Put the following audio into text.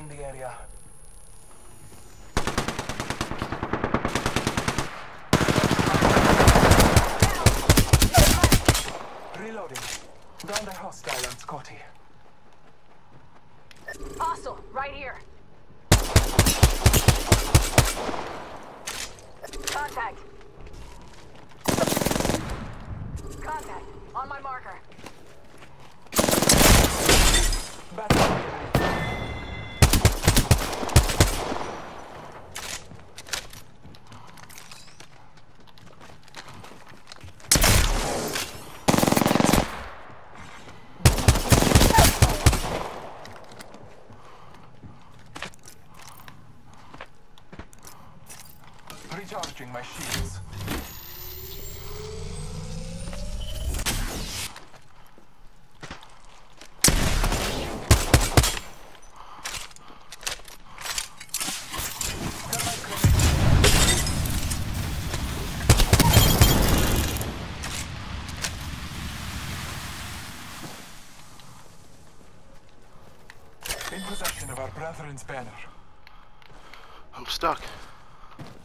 Scanning the area. Reloading. Down the hostile on Scotty. Hostile, right here. Contact. Contact. On my marker. Battle. Recharging my shields. In possession of our brethren's banner. I'm stuck.